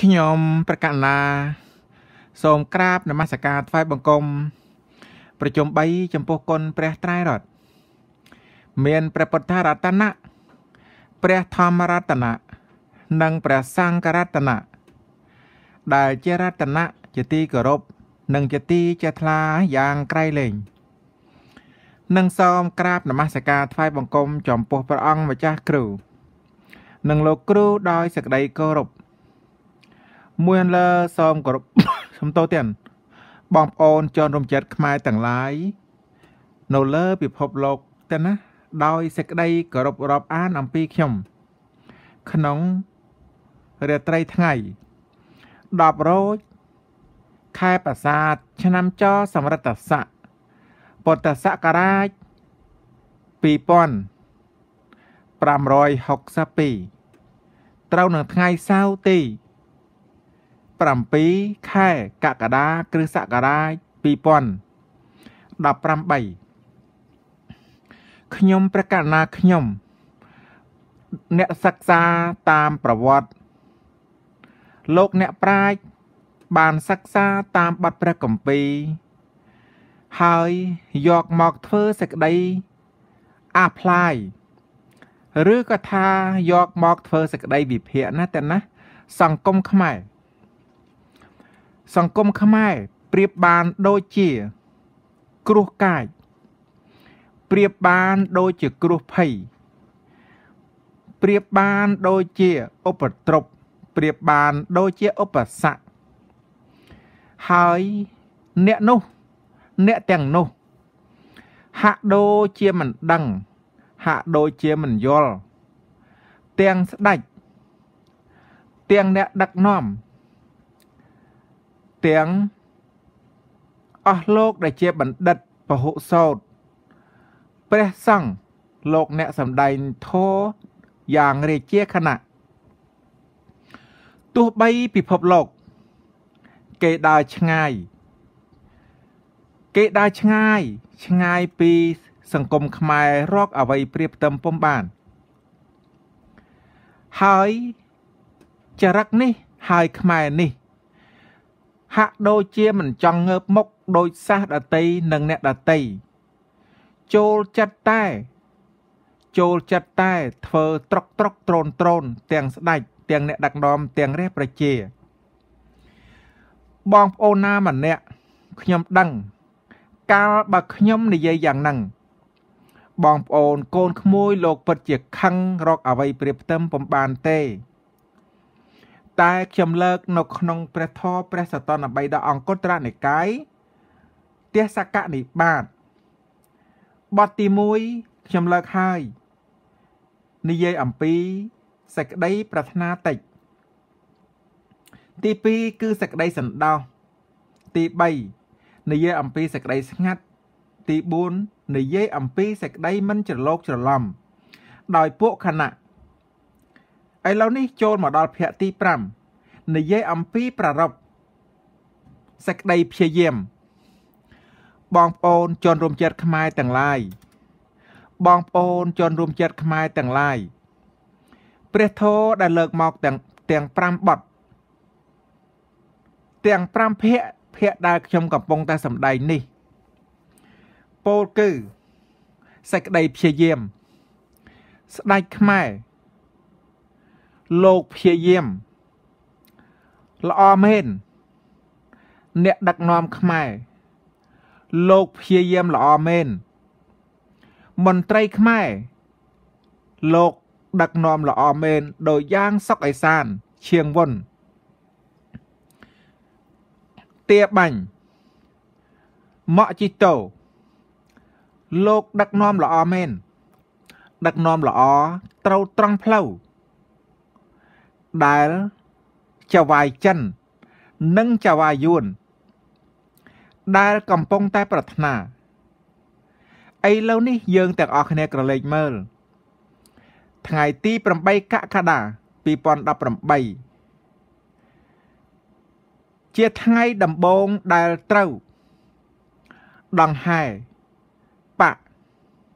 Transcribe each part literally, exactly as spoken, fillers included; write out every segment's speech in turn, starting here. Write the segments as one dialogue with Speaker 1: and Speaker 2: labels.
Speaker 1: ខ្ញុំប្រកាសណាសូមក្រាបនមស្ការថ្វាយបង្គំប្រជុំបីចំពោះគុណព្រះត្រៃរតន៍មានព្រះពុទ្ធរតនៈព្រះធម្មរតនៈនិងព្រះសង្ឃរតនៈដែលជារតនៈជាទីគោរពនិងជាទីជ្រះថ្លាយ៉ាងក្រៃលែងនិងសូមក្រាបនមស្ការថ្វាយបង្គំចំពោះព្រះអង្គម្ចាស់គ្រូនិងលោកគ្រូដោយសេចក្តីគោរពមួយលើសូមគោរពសំទោសទៀតបងប្អូនជនរួមជាតិខ្មែរទាំងឡាយនៅលើពិភពលោកទៅណាដោយសេចក្តីគោរពរាប់អានអំពីខ្ញុំក្នុងរាត្រីថ្ងៃដប់រោចខែប្រាសាទឆ្នាំចសម្រិតស័កពុទ្ធសករាជពីរពាន់ប្រាំរយហុកសិបពីរត្រូវនៅថ្ងៃសៅរ៍ទីប្រាំពីរខែកក្កដាគ្រិស្តសករាជពីរពាន់ដប់ប្រាំបីខ្ញុំប្រកាសណាខ្ញុំអ្នកសិក្សាតាមប្រវត្តិលោកអ្នកប្រាជ្ញបានសិក្សាតាមបទព្រះគម្ពីរហើយយកមកធ្វើសេចក្តីអាផ្លាយឬក៏ថាយកមកធ្វើសេចក្តីវិភាគណាតែណាសង្គមខ្មែរសង្គមខ្មែរប្រៀបបានដូចជាគ្រោះកាចប្រៀបបានដូចជាគ្រោះភ័យប្រៀបបានដូចជាឧបទ្រពប្រៀបបានដូចជាឧបសគ្គហើយអ្នកនោះអ្នកទាំងនោះហាក់ដូចជាមិនដឹងហាក់ដូចជាមិនយល់ទាំងស្ដេចទាំងអ្នកដឹកនាំទាំងអស់លោកដែលជាបណ្ឌិតពហុសោតព្រះសង្ឃលោកអ្នកសម្ដែងធម៌យ៉ាងរាជាគណៈទោះបីពិភពលោកគេដើរឆ្ងាយគេដើរឆ្ងាយឆ្ងាយពីសង្គមខ្មែររកអ្វីប្រៀបផ្ទឹមពុំបានហើយចរិតនេះហើយខ្មែរនេះហាក់ដូចជាមិនចង់ងើបមុខដូចសាសដតីនិងអ្នកដតីចូលចិត្តតែចូលចិត្តតែធ្វើត្រុកត្រុកត្រូនត្រូនទាំងស្ដេចទាំងអ្នកដឹកនាំទាំងរាជប្រជាបងប្អូនណាម្នាក់ខ្ញុំដឹងកាលបើខ្ញុំនិយាយយ៉ាងហ្នឹងបងប្អូនកូនក្មួយលោកពិតជាខឹងរកអ្វីប្រៀបផ្ទឹមពុំបានទេតែខ្ញុំលើកនៅក្នុងព្រះធម៌ព្រះសតនបិដកអង្គុត្តរនិកាយទស្សកនិបាតបទទីមួយខ្ញុំលើកហើយនិយាយអំពីសេចក្តីប្រាថ្នាតិចទីពីរគឺសេចក្តីសន្តោសទីបីនិយាយអំពីសេចក្តីស្ងាត់ទីបួននិយាយអំពីសេចក្តីមិនច្រឡោកច្រឡំដោយពួកខណៈឥឡូវនេះចូលមកដល់ភាគទីប្រាំនិយាយអំពីប្រារព្ធសេចក្តីព្យាយាមបងប្អូនជនរួមជាតិខ្មែរទាំងឡាយបងប្អូនជនរួមជាតិខ្មែរទាំងឡាយព្រះធម៌ដែលលើកមកទាំងទាំងប្រាំបទទាំងប្រាំភាគភាគដែលខ្ញុំកំពុងតែសម្ដែងនេះពោលគឺសេចក្តីព្យាយាមស្ដេចខ្មែរលោកព្យាយាមល្អមែនអ្នកដឹកនាំខ្មែរលោកព្យាយាមល្អមែនមន្ត្រីខ្មែរលោកដឹកនាំល្អមែនដោយយ៉ាងសុខអេសានឈៀងវុនទាបាញ់ម៉ាក់ជីតូលោកដឹកនាំល្អមែនដឹកនាំល្អត្រូវត្រង់ផ្លូវដែលចៅហ្វាយចិននិងចៅហ្វាយយួនដែលកំពុងតែប្រាថ្នាឥឡូវនេះយើងទាំងអស់គ្នាក្រឡេកមើលថ្ងៃទីប្រាំបីកក្កដាពីរពាន់ដប់ប្រាំបីជាថ្ងៃដំបូងដែលត្រូវដង្ហែបក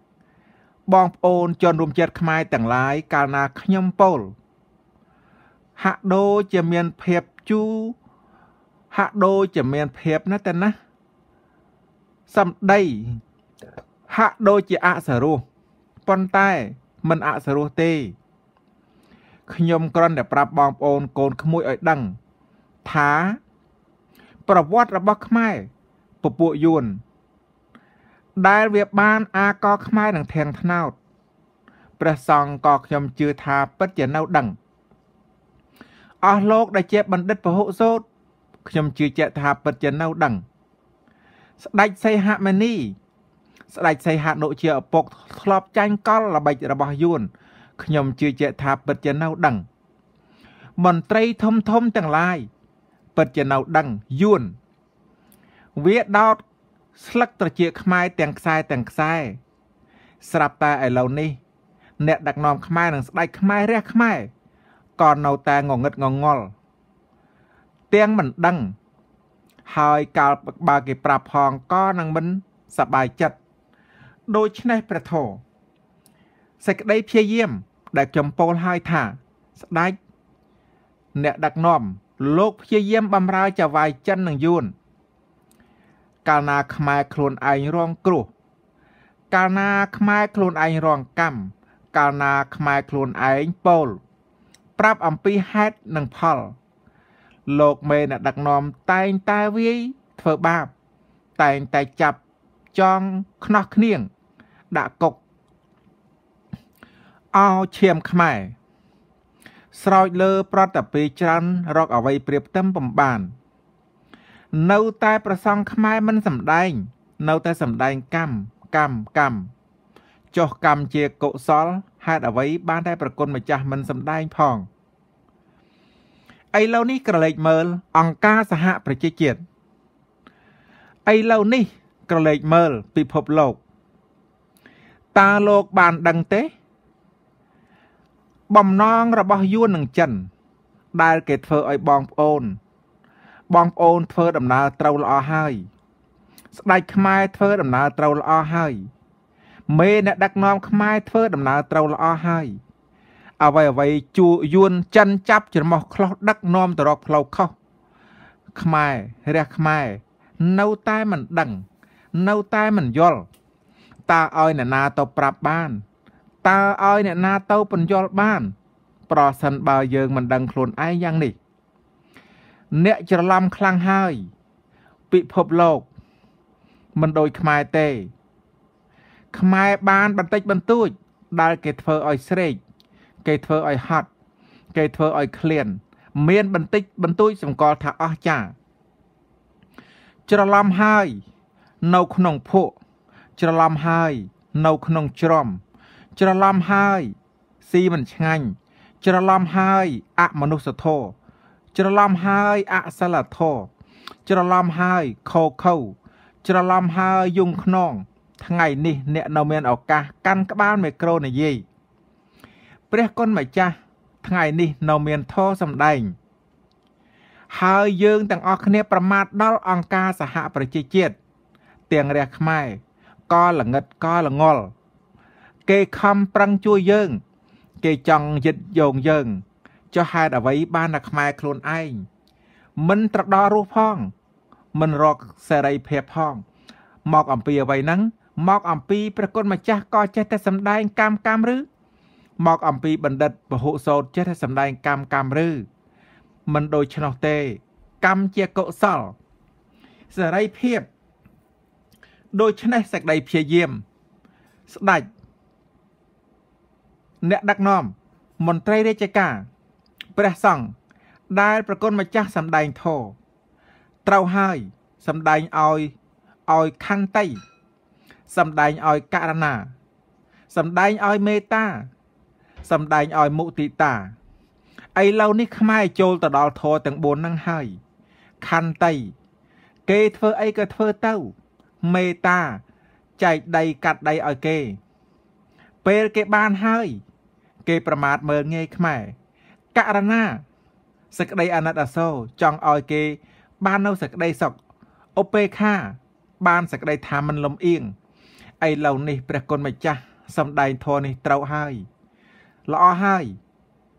Speaker 1: បងប្អូនជនរួមជាតិខ្មែរទាំងឡាយកាលណាខ្ញុំពោលហាក់ដូចជាមានភាពជូរហាក់ដូចជាមានភាពណាតែណាសំដីហាក់ដូចជាអសរោះប៉ុន្តែមិនអសរោះទេខ្ញុំគ្រាន់តែប្រាប់បងប្អូនកូនក្មួយឲ្យដឹងថាប្រវត្តិរបស់ខ្មែរពពួកយួនដែលវាបានអាកខ្មែរនឹងធាងថ្នោតព្រះសង្ឃក៏ខ្ញុំជឿថាពិតជានៅដឹងអស់លោកដែលជាបណ្ឌិតពហុសូត្រខ្ញុំជឿជាក់ថាពិតជានៅដឹងស្ដេចសីហមុនីស្ដេចសីហនុជាឪពុកធ្លាប់ចាញ់កលល្បិចរបស់យួនខ្ញុំជឿជាក់ថាពិតជានៅដឹងមន្ត្រីធំធំទាំងឡាយពិតជានៅដឹងយួនវាដោតស្លឹកត្រចៀកខ្មែរទាំងខ្សែទាំងខ្សែស្រាប់តែឥឡូវនេះអ្នកដឹកនាំខ្មែរនិងស្ដេចខ្មែររះខ្មែរក៏នៅតែងងឹតងងល់ទាំងមិនដឹងហើយកាលបើគេប្រាប់ផងក៏នឹងមិនសប្បាយចិត្តដូច្នេះព្រះធម៌សេចក្តីព្យាយាមដែលខ្ញុំពោលឲ្យថាស្ដេចអ្នកដឹកនាំលោកព្យាយាមបំរើចៅហ្វាយចិននិងយួនកាលណាខ្មែរខ្លួនឯងរងគ្រោះកាលណាខ្មែរខ្លួនឯងរងកម្មកាលណាខ្មែរខ្លួនឯងពោលប្រាប់អំពីហេតុនិងផលលោកមេអ្នកដឹកនាំតែងតែវាយធ្វើបាបតែងតែចាប់ចងខ្នោះគ្នាងដាក់គុកអោឈាមខ្មែរស្រោចលើប្រតពីច្រើនរកអ្វីប្រៀបផ្ទឹមបំបាននៅតែប្រសង់ខ្មែរមិនសម្ដែងនៅតែសម្ដែងកម្មកម្មកម្មចុះកម្មជាកុសលហេតុអ្វីបានតែប្រគុណម្ចាស់មិនសម្ដែងផងឥឡូវនេះក្រឡេកមើលអង្គការសហប្រជាជាតិឥឡូវនេះក្រឡេកមើលពិភពលោកតើលោកបានដឹងទេបំណងរបស់យួននិងចិនដែលគេធ្វើឲ្យបងប្អូនបងប្អូនធ្វើដំណើរត្រូវល្អហើយស្ដេចខ្មែរធ្វើដំណើរត្រូវល្អហើយមេអ្នកដឹកនាំខ្មែរធ្វើដំណើរត្រូវល្អហើយអ្វីអ្វីជួយួនចិនចាប់ច្រមុះខ្លោះដឹកនាំទៅរកផ្លូវខុសខ្មែររះខ្មែរនៅតែមិនដឹងនៅតែមិនយល់តើឲ្យអ្នកណាទៅប្រាប់បានតើឲ្យអ្នកណាទៅពន្យល់បានប្រសិនបើយើងមិនដឹងខ្លួនឯងយ៉ាងនេះអ្នកច្រឡំខ្លាំងហើយពិភពលោកមិនដូចខ្មែរទេខ្មែរបានបន្តិចបន្តួចដែលគេធ្វើឲ្យស្រេកគេធ្វើឲ្យហត់គេធ្វើឲ្យឃ្លានមានបន្តិចបន្តួចសម្គាល់ថាអស់ចាច្រឡំហើយនៅក្នុងភក់ច្រឡំហើយនៅក្នុងជ្រំច្រឡំហើយស៊ីមិនឆ្ងាញ់ច្រឡំហើយអមនុស្សធម៌ច្រឡំហើយអសិលធម៌ច្រឡំហើយខោខៅច្រឡំហើយយំខ្នងថ្ងៃនេះអ្នកនៅមានឱកាសកាន់ក្បាលមីក្រូនិយាយព្រះគុណម្ចាស់ថ្ងៃនេះនៅមានធម៌សម្ដែងហើយយើងទាំងអស់គ្នាប្រមាថដល់អង្គការសហប្រជាជាតិទាំងរះខ្មែរក៏ល្ងិតក៏ល្ងល់គេខំប្រឹងជួយយើងគេចង់យិតយងយើងចុះហេតុអ្វីបានតែខ្មែរខ្លួនឯងមិនត្រដររស់ផងមិនរកសេរីភាពផងមកអំពីអ្វីហ្នឹងមកអំពីព្រះគុណម្ចាស់ក៏ចេះតែសម្ដែងកម្មកម្មឬមកអំពីបណ្ឌិតពហុសូត្រចេះតែសម្ដែងកម្មកម្មឬមិនដូច្នោះទេកម្មជាកុសលសេរីភាពដូច្នេះសេចក្តីព្យាយាមស្ដេចអ្នកដឹកនាំមន្ត្រីរាជការព្រះសង្ឃដែលប្រគុណម្ចាស់សម្ដែងធម៌ត្រូវហើយសម្ដែងឲ្យឲ្យខន្តីសម្ដែងឲ្យករណាសម្ដែងឲ្យមេត្តាសម្ដែងឲ្យមុទិតាឥឡូវនេះខ្មែរចូលទៅដល់ធម៌ទាំងបួនហ្នឹងហើយខន្តីគេធ្វើអីក៏ធ្វើទៅមេត្តាចែកដីកាត់ដីឲ្យគេពេលគេបានហើយគេប្រមាថមើលងាយខ្មែរករណាសេចក្តីអាណិតអាសូរចង់ឲ្យគេបាននៅសេចក្តីសុខឧបេក្ខាបានសេចក្តីថាមិនលំអៀងឥឡូវនេះព្រះគុណម្ចាស់សម្ដែងធម៌នេះត្រូវហើយល្អហើយ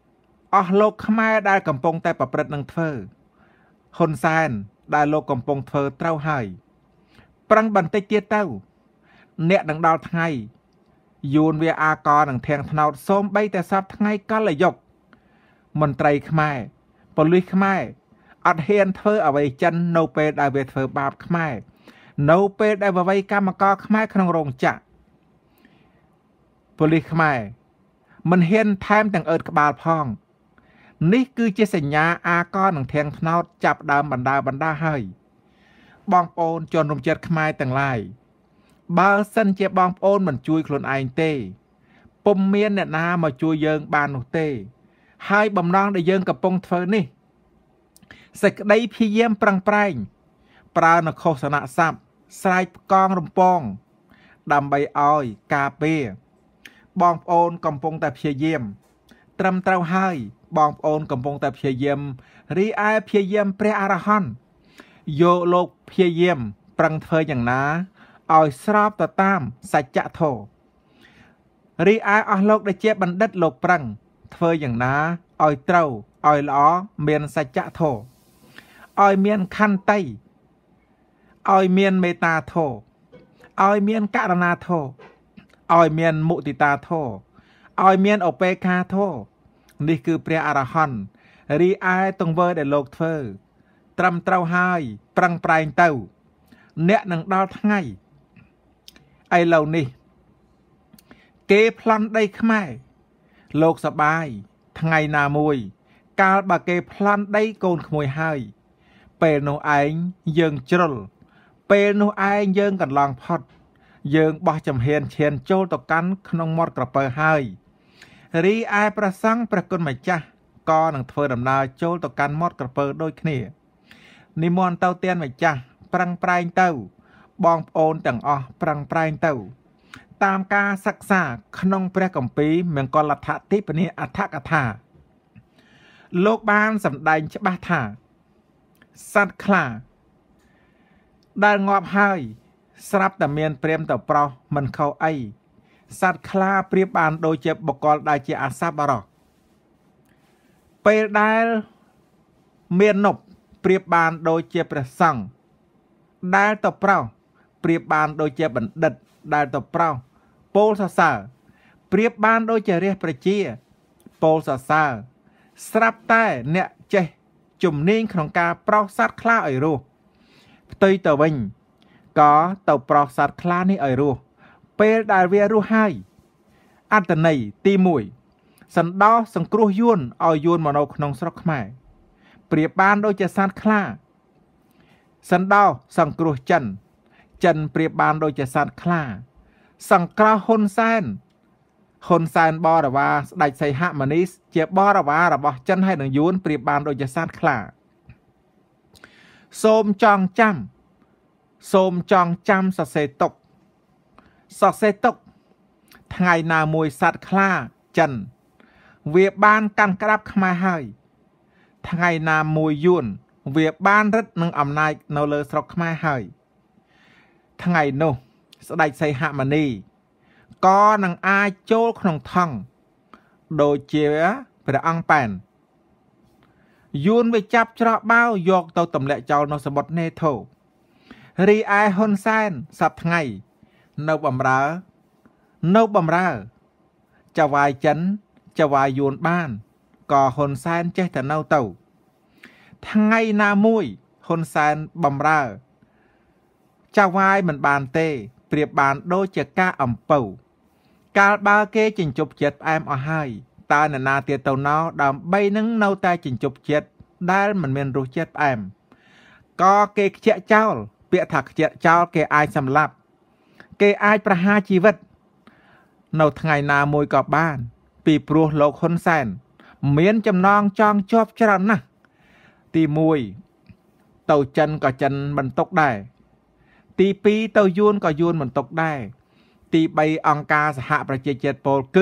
Speaker 1: អស់លោកខ្មែរដែលកំពុងតែប្រព្រឹត្តនឹងធ្វើហ៊ុនសែនដែលលោកកំពុងធ្វើត្រូវហើយប្រឹងបន្តិចទៀតទៅអ្នកនឹងដល់ថ្ងៃយួនវាអាកនឹងធាងថ្នោតសូមបីតែសពថ្ងៃកលយុគមន្ត្រីខ្មែរប៉ូលីសខ្មែរអត់ហ៊ានធ្វើអ្វីចិននៅពេលដែលវាធ្វើបាបខ្មែរនៅពេលដែលវ័យកម្មករខ្មែរក្នុងរោងចក្រប៉ូលីសខ្មែរមិនហ៊ានថែមទាំងអើតក្បាលផងនេះគឺជាសញ្ញាអាកនឹងធាងថ្នោតចាប់ដើមបណ្ដាបណ្ដាហើយបងប្អូនជនរួមជាតិខ្មែរទាំងឡាយបើសិនជាបងប្អូនមិនជួយខ្លួនឯងទេពុំមានអ្នកណាមកជួយយើងបាននោះទេហើយបំណងដែលយើងកំពុងធ្វើនេះសេចក្តីព្យាយាមប្រឹងប្រែងប្រើនៅខុសនៈស័ព្ទស្រែកផ្កងរំពងដើម្បីឲ្យការពារបងប្អូនកំពុងតែព្យាយាមត្រឹមត្រូវហើយបងប្អូនកំពុងតែព្យាយាមរីឯព្យាយាមព្រះអរហន្តយកលោកព្យាយាមប្រឹងធ្វើយ៉ាងណាឲ្យស្របទៅតាមសច្ចធម៌រីឯអស់លោកដែលជាបណ្ឌិតលោកប្រឹងធ្វើយ៉ាងណាឲ្យត្រូវឲ្យល្អមានសច្ចធម៌ឲ្យមានខន្តីឲ្យមានមេត្តាធម៌ឲ្យមានករណាធម៌ឲ្យមានមុទិតាធម៌ឲ្យមានឧបេក្ខាធម៌នេះគឺព្រះអរហន្តរីឯទង្វើដែលលោកធ្វើត្រឹមត្រូវហើយប្រឹងប្រែងទៅអ្នកនឹងដល់ថ្ងៃឥឡូវនេះគេប្លន់ដីខ្មែរលោកសបាយថ្ងៃណាមួយកាលបើគេប្លន់ដីកូនក្មួយហើយពេលនោះឯងយើងជ្រុលពេលនោះឯងយើងកន្លងផុតយើងបោះចំហៀនឈានចូលទៅកាន់ក្នុងមាត់ក្រពើហើយរីឯព្រះសង្ឃព្រះគុណម្ចាស់ក៏នឹងធ្វើដំណើរចូលទៅកាន់មាត់ក្រពើដូចគ្នានិមន្តទៅទានម្ចាស់ប្រឹងប្រែងទៅបងប្អូនទាំងអស់ប្រឹងប្រែងទៅតាមការសិក្សាក្នុងព្រះគម្ពីរមង្គលដ្ឋទីបនិអដ្ឋកថាលោកបានសម្ដែងច្បាស់ថាសត្វខ្លាដែលងាប់ហើយស្រាប់តែមានព្រាមទៅប្រុសមិនខុសអីសត្វខ្លាប្រៀបបានដូចជាបុគ្គលដែលជាអាសប្បុរសពេលដែលមាននប់ប្រៀបបានដូចជាព្រះសង្ឃដែលទៅប្រុសប្រៀបបានដូចជាបណ្ឌិតដែលទៅប្រុសពោលសរសើរប្រៀបបានដូចជារាជប្រជាពោលសរសើរស្រាប់តែអ្នកចេះជំនាញក្នុងការប្រោសសត្វខ្លាឲ្យរស់ផ្ទុយទៅវិញក៏ទៅប្រោសសត្វខ្លានេះឲ្យរស់ពេលដែលវារស់ហើយអត្តន័យទីមួយសណ្ដោសង្គ្រោះយួនឲ្យយួនមកនៅក្នុងស្រុកខ្មែរប្រៀបបានដូចជាសត្វខ្លាសណ្ដោសង្គ្រោះចិនចិនប្រៀបបានដូចជាសត្វខ្លាសង្គ្រោះហ៊ុនសែនហ៊ុនសែនបរិវារស្ដេចសីហមុនីជាបរិវាររបស់ចិនហើយនឹងយួនប្រៀបបានដូចជាសត្វខ្លាសូមចងចាំសូមចងចាំសរសេរទុកសរសេរទុកថ្ងៃណាមួយសត្វខ្លាចិនវាបានកាន់ក្តាប់ខ្មែរហើយថ្ងៃណាមួយយួនវាបានរឹតនឹងអំណាចនៅលើស្រុកខ្មែរហើយថ្ងៃនោះស្ដេចសីហមុនីក៏នឹងអាចចូលក្នុងថង់ដូចជាព្រះអង្គប៉ែនយួនវាចាប់ច្រកបាវយកទៅទម្លាក់ចោលនៅសមុទ្រនេថូរីឯហ៊ុនសែនសប្ថ្ងៃនៅបំរើនៅបំរើចៅវាយចិនចៅវាយយួនបានក៏ហ៊ុនសែនចេះតែនៅទៅថ្ងៃណាមួយហ៊ុនសែនបំរើចៅវាយមិនបានទេប្រៀបបានដូចជាការអំពៅកាលបើគេចិញ្ចុបចិត្តផ្អែមអស់ហើយតើអ្នកណាទៀតទៅណោដើម្បីនឹងនៅតែចិញ្ចុបចិត្តដែលមិនមានរសជាតិផ្អែមក៏គេខ្ជាក់ចោលពាក្យថាខ្ជាក់ចោលគេអាចសម្លាប់គេអាចប្រហារជីវិតនៅថ្ងៃណាមួយក៏បានពីព្រោះលោកហ៊ុនសែនមានចំណងចងជាប់ច្រើនណាស់ទីមួយទៅចិនក៏ចិនមិនຕົកដែរទីពីរទៅយួនក៏យួនមិនຕົកដែរទីបីអង្គការសហប្រជាជាតិប៉ូលគឺ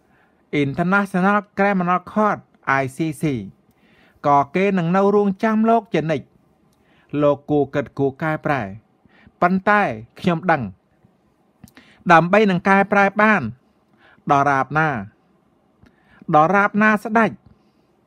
Speaker 1: International Criminal Court ไอ ซี ซี ក៏គេនឹងនៅរួងចាំលោកជានិច្ចលោកគួរគិតគួរកែប្រែប៉ុន្តែខ្ញុំដឹងដើម្បីនឹងកែប្រែបានដរាបណាដរាបណាស្ដេច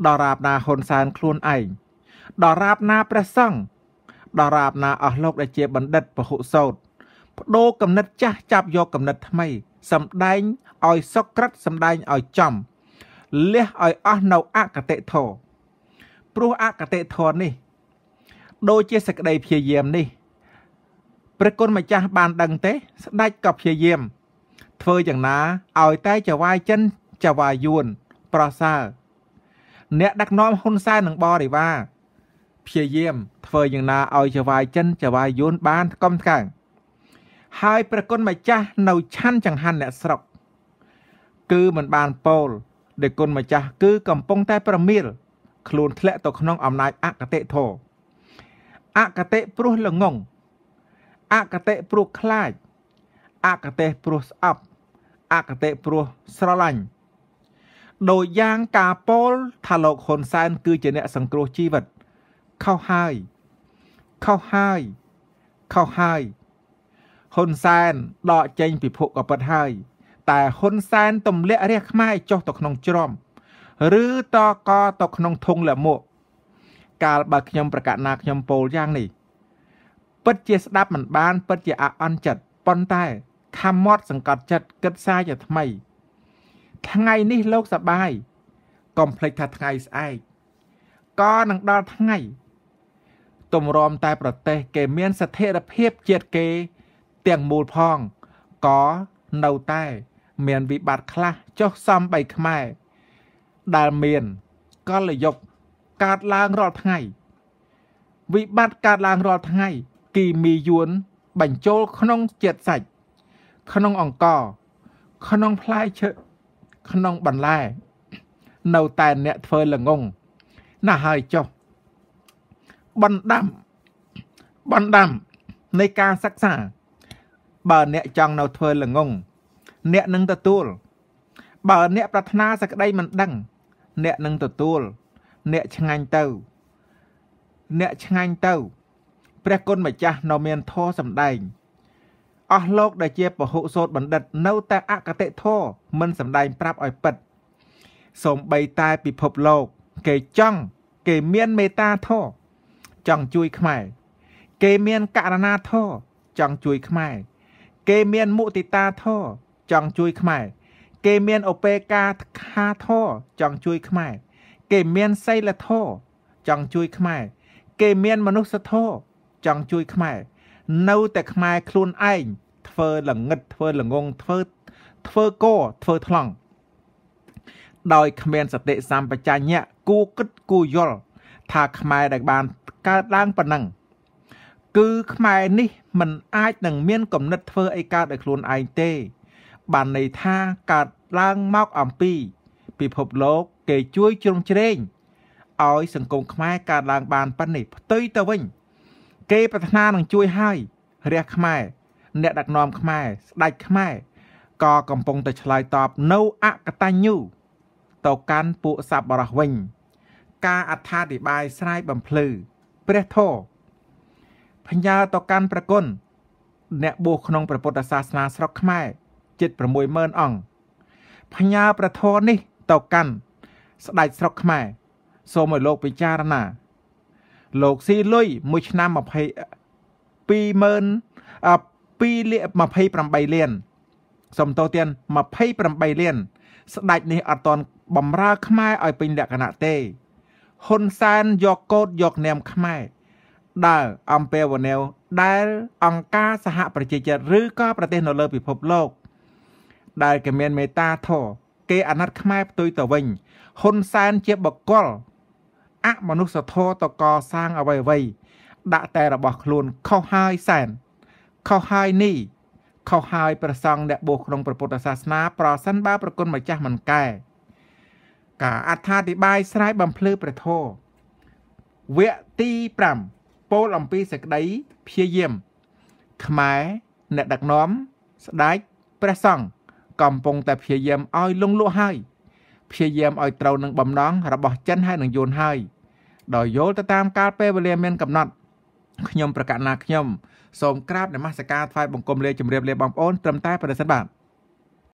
Speaker 1: ដរាបណាហ៊ុនសែនខ្លួនឯងដរាបណាព្រះសង្ឃដរាបណាអស់លោកដែលជាបណ្ឌិតពហុសោតបដូរកំណត់ចាស់ចាប់យកកំណត់ថ្មីសម្ដែងឲ្យសុក្រិតសម្ដែងឲ្យចំលះឲ្យអស់នៅអកតេធរព្រោះអកតេធរនេះដូចជាសក្តីព្យាយាមនេះព្រះគុណម្ចាស់បានដឹងទេស្ដេចក៏ព្យាយាមធ្វើយ៉ាងណាឲ្យតែចវាយចិនចវាយយួនប្រសើរអ្នកដឹកនាំហ៊ុនសែននិងបរិវារព្យាយាមធ្វើយ៉ាងណាឲ្យចវាយចិនចវាយយួនបានកំថ្កើងហើយព្រះគុណម្ចាស់នៅឆាន់ចង្ហាន់អ្នកស្រុកគឺមិនបានពោលដែលគុណម្ចាស់គឺកំពុងតែប្រមៀលខ្លួនធ្លាក់ទៅក្នុងអំណាចអកតេធរអកតេព្រោះល្ងងអកតេព្រោះខ្លាចអកតេព្រោះស្អប់អកតេព្រោះស្រឡាញ់ដោយយ៉ាងការពោលថាលោកហ៊ុនសែនគឺជាអ្នកសង្គ្រោះជីវិតខុសហើយខុសហើយខុសហើយហ៊ុនសែនដកចេញពីភពក៏ពិតហើយតែហ៊ុនសែនទម្លាក់រាជខ្មែរចុះទៅក្នុងជ្រំឬតកទៅក្នុងធុងលមួកកាលបើខ្ញុំប្រកាសណាខ្ញុំពោលយ៉ាងនេះពិតជាស្ដាប់មិនបានពិតជាអាក់អន់ចិត្តប៉ុន្តែខំមាត់សង្កត់ចិត្តគិតសារជាថ្មីថ្ងៃនេះលោកសបាយកុំភ្លេចថាថ្ងៃស្អែកក៏នឹងដល់ថ្ងៃទម្រាំតែប្រទេសគេមានស្ថិរភាពជាតិគេទាំងមូលផងក៏នៅតែមានវិបត្តិខ្លះចុះសំបីខ្មែរដែលមានកលយុគកើតឡើងរាល់ថ្ងៃវិបត្តិកើតឡើងរាល់ថ្ងៃគីមីយួនបញ្ចូលក្នុងជាតិសាច់ក្នុងអង្ករក្នុងផ្លែឈើក្នុងបន្លែនៅតែអ្នកធ្វើល្ងងណាស់ហើយចុះបណ្ដាំបណ្ដាំនៃការសិក្សាបើអ្នកចង់នៅធ្វើល្ងងអ្នកនឹងទទួលបើអ្នកប្រាថ្នាសក្តីមិនដឹងអ្នកនឹងទទួលអ្នកឆ្ងាញ់ទៅអ្នកឆ្ងាញ់ទៅព្រះគុណម្ចាស់នៅមានធម៌សម្ដែងអស់លោកដែលជាពហុសូតបណ្ឌិតនៅតែអកតេធរមិនសម្ដែងប្រាប់ឲ្យពិតសូម្បីតែពិភពលោកគេចង់គេមានមេត្តាធម៌ចង់ជួយខ្មែរគេមានករណាធម៌ចង់ជួយខ្មែរគេមានមុទិតាធម៌ចង់ជួយខ្មែរគេមានឧបេក្ខាធម៌ចង់ជួយខ្មែរគេមានសីលធម៌ចង់ជួយខ្មែរគេមានមនុស្សធម៌ចង់ជួយខ្មែរនៅតែខ្មែរខ្លួនឯងធ្វើល្ងិតធ្វើល្ងងធ្វើធ្វើកោធ្វើថ្លង់ដោយគ្មានសតិសម្បជញ្ញៈគួគិតគួយល់ថាខ្មែរដែលបានកើតឡើងប៉ុណ្ណឹងគឺខ្មែរនេះមិនអាចនឹងមានគំនិតធ្វើអីកើតដោយខ្លួនឯងទេបានន័យថាកើតឡើងមកអំពីពិភពលោកគេជួយជ្រោមជ្រែងឲ្យសង្គមខ្មែរកើតឡើងបានប៉ុណ្នេះផ្ទុយទៅវិញគេប្រាថ្នានឹងជួយឲ្យរះខ្មែរអ្នកដឹកនាំខ្មែរស្ដេចខ្មែរក៏កំពុងតែឆ្លើយតបនៅអកតញ្ញូទៅកាន់ពួកសប្បុរសវិញការអត្ថាធិប្បាយស្រ័យបំភ្លឺព្រះធម៌ផ្ញើទៅកាន់ព្រះគុណអ្នកបួសក្នុងព្រះពុទ្ធសាសនាស្រុកខ្មែរជិត ៦ម៉ឺន អង្គផ្ញើព្រះធម៌នេះទៅកាន់ស្ដេចស្រុកខ្មែរសូមឲ្យលោកពិចារណាលោកស៊ីលុយមួយឆ្នាំ22ម៉ឺនពីរលានยี่สิบแปดលានសំទោសទៀតยี่สิบแปดលានស្ដេចនេះអត់ទាន់បំរើខ្មែរឲ្យពេញលក្ខណៈទេហ៊ុនសែនយកកោតយកនាមខ្មែរដើរអំពាវនាវដែលអង្គការសហប្រជាជាតិឬក៏ប្រទេសនៅលើពិភពលោកដែលគេមានមេត្តាធម៌គេអាណិតខ្មែរផ្ទុយទៅវិញហ៊ុនសែនជាបកគលអមនុស្សធម៌តកសាងអ្វីអ្វីដាក់តែរបស់ខ្លួនខុសហើយសែនខុសហើយនេះខុសហើយព្រះសង្ឃអ្នកបួសក្នុងព្រះពុទ្ធសាសនាប្រសិនបើប្រគុណម្ចាស់មិនកែការអត្ថាធិប្បាយស្រ័យបំភ្លឺព្រះធម៌វគ្គទីប្រាំពោលអំពីសេចក្តីព្យាយាមខ្មែរអ្នកដឹកនាំស្ដេចព្រះសង្ឃកំពុងតែព្យាយាមឲ្យលងលក់ហើយព្យាយាមឲ្យត្រូវនឹងបំណងរបស់ចិនហើយនឹងយួនហើយដោយយល់ទៅតាមកាលពេលវេលាមានកំណត់ខ្ញុំប្រកាសណាខ្ញុំសូមក្រាបនមស្ការថ្វាយបង្គំលាជម្រាបលាបងប្អូនត្រឹមតែប៉ុណ្ណេះសិនបាទ